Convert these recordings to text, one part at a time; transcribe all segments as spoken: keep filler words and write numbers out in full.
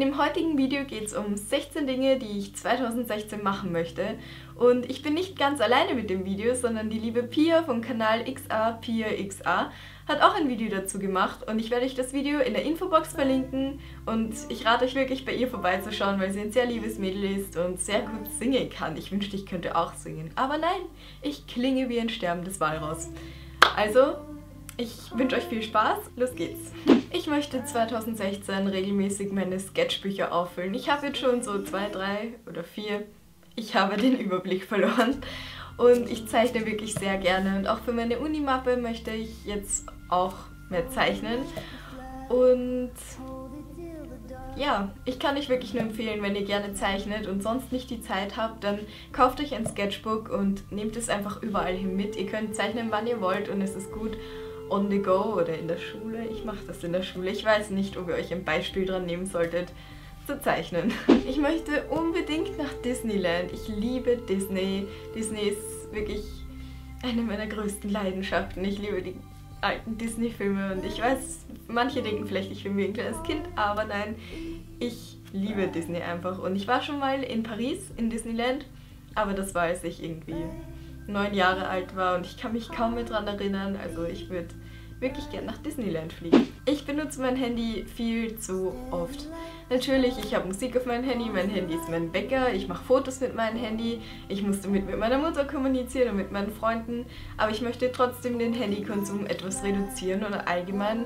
dem heutigen Video geht es um sechzehn Dinge, die ich zweitausendsechzehn machen möchte. Und ich bin nicht ganz alleine mit dem Video, sondern die liebe Pia vom Kanal X A Pia X A hat auch ein Video dazu gemacht und ich werde euch das Video in der Infobox verlinken und ich rate euch wirklich bei ihr vorbeizuschauen, weil sie ein sehr liebes Mädel ist und sehr gut singen kann. Ich wünschte, ich könnte auch singen, aber nein, ich klinge wie ein sterbendes Walross. Also, ich wünsche euch viel Spaß, los geht's! Ich möchte zweitausendsechzehn regelmäßig meine Sketchbücher auffüllen. Ich habe jetzt schon so zwei, drei oder vier. Ich habe den Überblick verloren und ich zeichne wirklich sehr gerne. Und auch für meine Unimappe möchte ich jetzt auch mehr zeichnen. Und ja, ich kann euch wirklich nur empfehlen, wenn ihr gerne zeichnet und sonst nicht die Zeit habt, dann kauft euch ein Sketchbook und nehmt es einfach überall hin mit. Ihr könnt zeichnen, wann ihr wollt und es ist gut on the go oder in der Schule. Ich mache das in der Schule. Ich weiß nicht, ob ihr euch ein Beispiel dran nehmen solltet, zu zeichnen. Ich möchte unbedingt nach Disneyland. Ich liebe Disney. Disney ist wirklich eine meiner größten Leidenschaften. Ich liebe die alten Disney-Filme und ich weiß, manche denken vielleicht, ich bin wie ein kleines Kind, aber nein, ich liebe Disney einfach. Und ich war schon mal in Paris, in Disneyland, aber das war, als ich irgendwie neun Jahre alt war und ich kann mich kaum mehr daran erinnern, also ich würde wirklich gern nach Disneyland fliegen. Ich benutze mein Handy viel zu oft. Natürlich, ich habe Musik auf meinem Handy, mein Handy ist mein Wecker, ich mache Fotos mit meinem Handy, ich muss damit mit meiner Mutter kommunizieren und mit meinen Freunden, aber ich möchte trotzdem den Handykonsum etwas reduzieren oder allgemein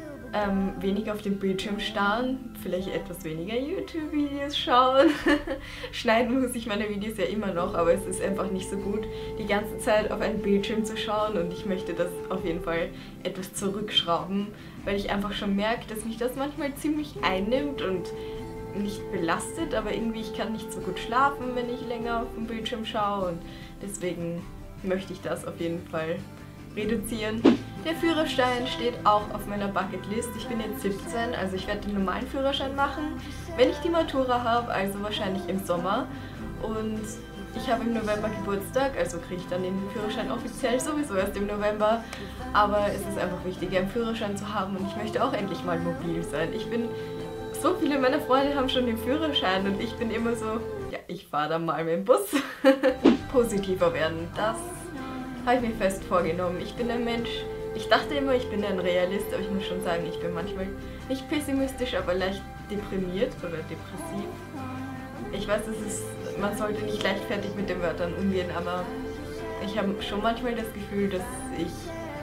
ähm, wenig auf den Bildschirm starren, vielleicht etwas weniger YouTube-Videos schauen. Schneiden muss ich meine Videos ja immer noch, aber es ist einfach nicht so gut, die ganze Zeit auf einen Bildschirm zu schauen und ich möchte das auf jeden Fall etwas zurückschrauben, weil ich einfach schon merke, dass mich das manchmal ziemlich einnimmt und nicht belastet, aber irgendwie ich kann nicht so gut schlafen, wenn ich länger auf den Bildschirm schaue und deswegen möchte ich das auf jeden Fall reduzieren. Der Führerschein steht auch auf meiner Bucketlist. Ich bin jetzt siebzehn, also ich werde den normalen Führerschein machen, wenn ich die Matura habe, also wahrscheinlich im Sommer. Und ich habe im November Geburtstag, also kriege ich dann den Führerschein offiziell sowieso erst im November. Aber es ist einfach wichtig, einen Führerschein zu haben und ich möchte auch endlich mal mobil sein. Ich bin, so viele meiner Freunde haben schon den Führerschein und ich bin immer so, ja, ich fahre dann mal mit dem Bus. Positiver werden, das habe ich mir fest vorgenommen. Ich bin ein Mensch, ich dachte immer, ich bin ein Realist, aber ich muss schon sagen, ich bin manchmal nicht pessimistisch, aber leicht deprimiert oder depressiv. Ich weiß, es ist, man sollte nicht leichtfertig mit den Wörtern umgehen, aber ich habe schon manchmal das Gefühl, dass ich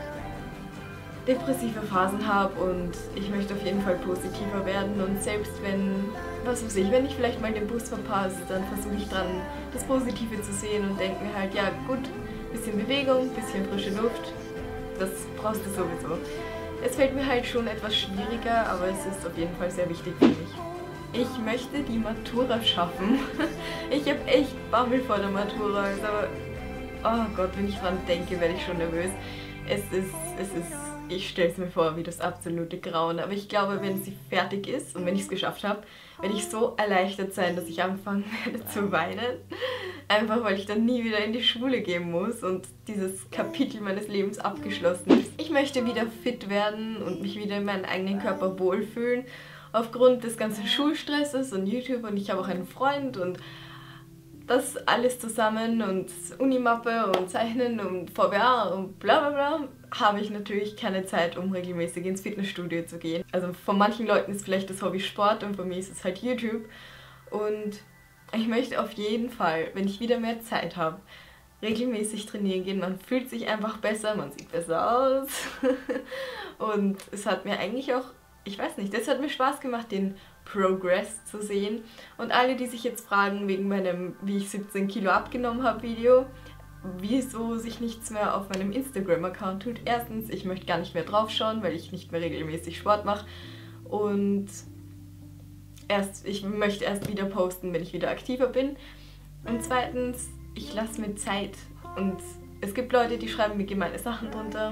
depressive Phasen habe und ich möchte auf jeden Fall positiver werden und selbst wenn, was weiß ich, wenn ich vielleicht mal den Bus verpasse, dann versuche ich dran, das Positive zu sehen und denke mir halt, ja gut, bisschen Bewegung, bisschen frische Luft, das brauchst du sowieso. Es fällt mir halt schon etwas schwieriger, aber es ist auf jeden Fall sehr wichtig für mich. Ich möchte die Matura schaffen. Ich habe echt Bammel vor der Matura, also, oh Gott, wenn ich dran denke, werde ich schon nervös. Es ist, es ist, ich stelle es mir vor wie das absolute Grauen, aber ich glaube, wenn sie fertig ist und wenn ich es geschafft habe, werde ich so erleichtert sein, dass ich anfangen werde zu weinen. Einfach weil ich dann nie wieder in die Schule gehen muss und dieses Kapitel meines Lebens abgeschlossen ist. Ich möchte wieder fit werden und mich wieder in meinem eigenen Körper wohlfühlen. Aufgrund des ganzen Schulstresses und YouTube und ich habe auch einen Freund und das alles zusammen und Unimappe und Zeichnen und V B A und bla bla bla, habe ich natürlich keine Zeit, um regelmäßig ins Fitnessstudio zu gehen. Also von manchen Leuten ist vielleicht das Hobby Sport und von mir ist es halt YouTube. Und ich möchte auf jeden Fall, wenn ich wieder mehr Zeit habe, regelmäßig trainieren gehen. Man fühlt sich einfach besser, man sieht besser aus. Und es hat mir eigentlich auch, ich weiß nicht, das hat mir Spaß gemacht, den Progress zu sehen. Und alle, die sich jetzt fragen, wegen meinem, wie ich siebzehn Kilo abgenommen habe Video, wieso sich nichts mehr auf meinem Instagram-Account tut. Erstens, ich möchte gar nicht mehr drauf schauen, weil ich nicht mehr regelmäßig Sport mache. Und erst, ich möchte erst wieder posten, wenn ich wieder aktiver bin. Und zweitens, ich lasse mir Zeit. Und es gibt Leute, die schreiben mir gemeine Sachen drunter.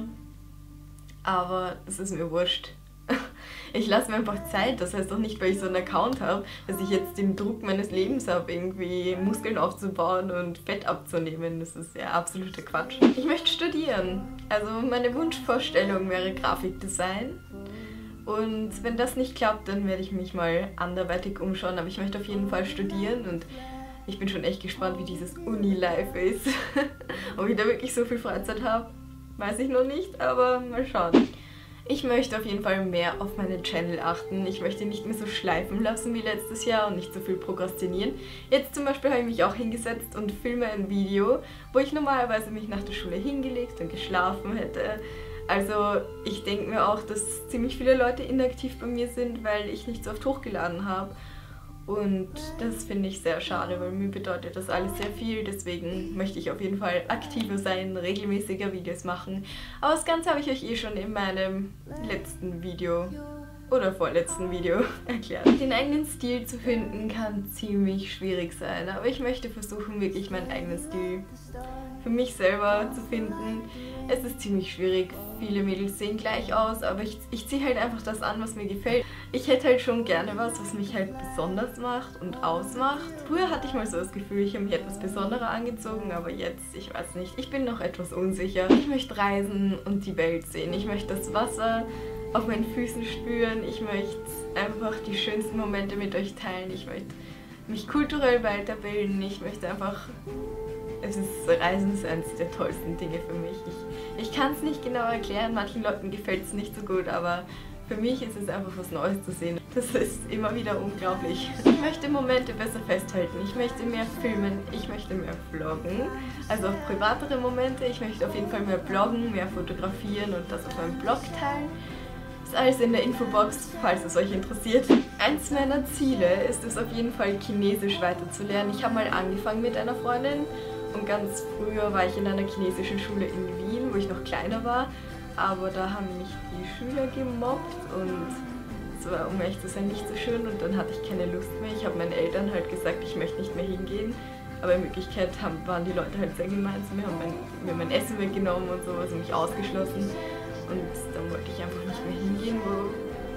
Aber es ist mir wurscht. Ich lasse mir einfach Zeit, das heißt doch nicht, weil ich so einen Account habe, dass ich jetzt den Druck meines Lebens habe, irgendwie Muskeln aufzubauen und Fett abzunehmen. Das ist ja absoluter Quatsch. Ich möchte studieren. Also meine Wunschvorstellung wäre Grafikdesign. Und wenn das nicht klappt, dann werde ich mich mal anderweitig umschauen. Aber ich möchte auf jeden Fall studieren und ich bin schon echt gespannt, wie dieses Uni-Life ist. Ob ich da wirklich so viel Freizeit habe, weiß ich noch nicht, aber mal schauen. Ich möchte auf jeden Fall mehr auf meinen Channel achten. Ich möchte nicht mehr so schleifen lassen wie letztes Jahr und nicht so viel prokrastinieren. Jetzt zum Beispiel habe ich mich auch hingesetzt und filme ein Video, wo ich normalerweise mich nach der Schule hingelegt und geschlafen hätte. Also ich denke mir auch, dass ziemlich viele Leute inaktiv bei mir sind, weil ich nicht so oft hochgeladen habe. Und das finde ich sehr schade, weil mir bedeutet das alles sehr viel. Deswegen möchte ich auf jeden Fall aktiver sein, regelmäßiger Videos machen. Aber das Ganze habe ich euch eh schon in meinem letzten Video oder vorletzten Video erklärt. Den eigenen Stil zu finden kann ziemlich schwierig sein, aber ich möchte versuchen, wirklich meinen eigenen Stil für mich selber zu finden. Es ist ziemlich schwierig, viele Mädels sehen gleich aus, aber ich, ich ziehe halt einfach das an, was mir gefällt. Ich hätte halt schon gerne was, was mich halt besonders macht und ausmacht. Früher hatte ich mal so das Gefühl, ich habe mich etwas besonderer angezogen, aber jetzt, ich weiß nicht, ich bin noch etwas unsicher. Ich möchte reisen und die Welt sehen. Ich möchte das Wasser auf meinen Füßen spüren. Ich möchte einfach die schönsten Momente mit euch teilen. Ich möchte mich kulturell weiterbilden. Ich möchte einfach... Es ist, Reisen ist eines der tollsten Dinge für mich. Ich, ich kann es nicht genau erklären, manchen Leuten gefällt es nicht so gut, aber für mich ist es einfach was Neues zu sehen. Das ist immer wieder unglaublich. Ich möchte Momente besser festhalten, ich möchte mehr filmen, ich möchte mehr vloggen, also auch privatere Momente. Ich möchte auf jeden Fall mehr bloggen, mehr fotografieren und das auf meinem Blog teilen. Ist alles in der Infobox, falls es euch interessiert. Eins meiner Ziele ist es auf jeden Fall, Chinesisch weiterzulernen. Ich habe mal angefangen mit einer Freundin. Und ganz früher war ich in einer chinesischen Schule in Wien, wo ich noch kleiner war. Aber da haben mich die Schüler gemobbt und es war, um ehrlich zu sein, nicht so schön. Und dann hatte ich keine Lust mehr. Ich habe meinen Eltern halt gesagt, ich möchte nicht mehr hingehen. Aber in Wirklichkeit haben, waren die Leute halt sehr gemein zu mir, haben mein, mir mein Essen weggenommen und so, also mich ausgeschlossen. Und dann wollte ich einfach nicht mehr hingehen, wo,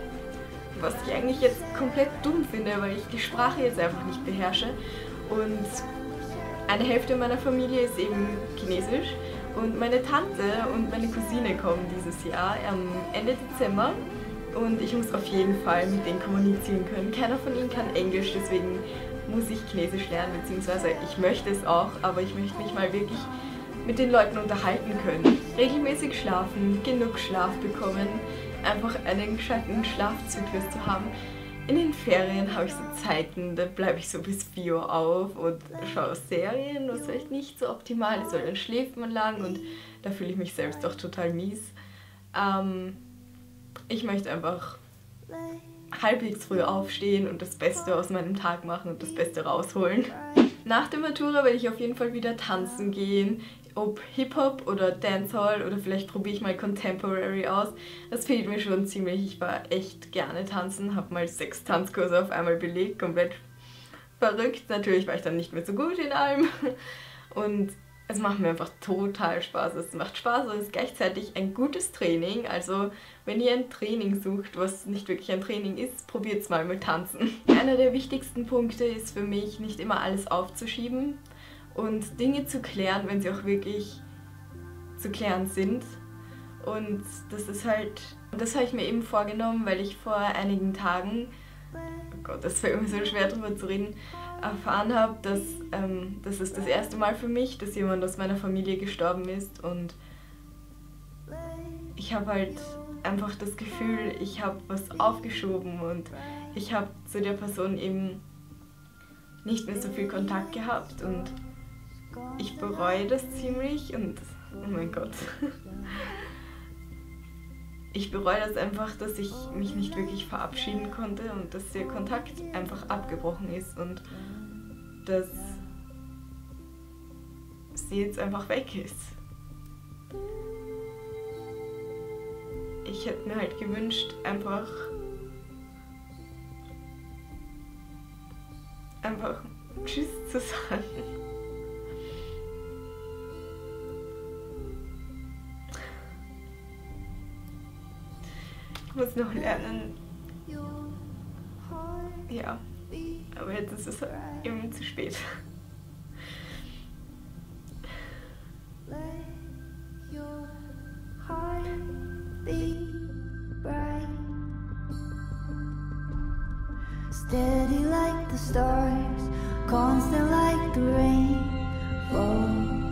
was ich eigentlich jetzt komplett dumm finde, weil ich die Sprache jetzt einfach nicht beherrsche. Und eine Hälfte meiner Familie ist eben chinesisch und meine Tante und meine Cousine kommen dieses Jahr am Ende Dezember und ich muss auf jeden Fall mit denen kommunizieren können. Keiner von ihnen kann Englisch, deswegen muss ich Chinesisch lernen, beziehungsweise ich möchte es auch, aber ich möchte mich mal wirklich mit den Leuten unterhalten können. Regelmäßig schlafen, genug Schlaf bekommen, einfach einen gescheiten Schlafzyklus zu haben. In den Ferien habe ich so Zeiten, da bleibe ich so bis vier Uhr auf und schaue Serien, was vielleicht nicht so optimal ist, weil dann schläft man lang und da fühle ich mich selbst doch total mies. Ähm, ich möchte einfach halbwegs früh aufstehen und das Beste aus meinem Tag machen und das Beste rausholen. Nach der Matura werde ich auf jeden Fall wieder tanzen gehen. Ob Hip-Hop oder Dancehall oder vielleicht probiere ich mal Contemporary aus. Das fehlt mir schon ziemlich. Ich war echt gerne tanzen, habe mal sechs Tanzkurse auf einmal belegt, komplett verrückt. Natürlich war ich dann nicht mehr so gut in allem. Und es macht mir einfach total Spaß. Es macht Spaß und es ist gleichzeitig ein gutes Training. Also wenn ihr ein Training sucht, was nicht wirklich ein Training ist, probiert es mal mit Tanzen. Einer der wichtigsten Punkte ist für mich, nicht immer alles aufzuschieben und Dinge zu klären, wenn sie auch wirklich zu klären sind. Und das ist halt, das habe ich mir eben vorgenommen, weil ich vor einigen Tagen, oh Gott, das fällt mir so schwer drüber zu reden, erfahren habe, dass ähm, das ist das erste Mal für mich, dass jemand aus meiner Familie gestorben ist und ich habe halt einfach das Gefühl, ich habe was aufgeschoben und ich habe zu der Person eben nicht mehr so viel Kontakt gehabt und ich bereue das ziemlich und oh mein Gott. Ich bereue das einfach, dass ich mich nicht wirklich verabschieden konnte und dass der Kontakt einfach abgebrochen ist und dass sie jetzt einfach weg ist. Ich hätte mir halt gewünscht, einfach einfach Tschüss zu sagen. Ich muss noch lernen. Ja, aber jetzt ist es eben zu spät. Steady like the stars, constant like the rain. Fall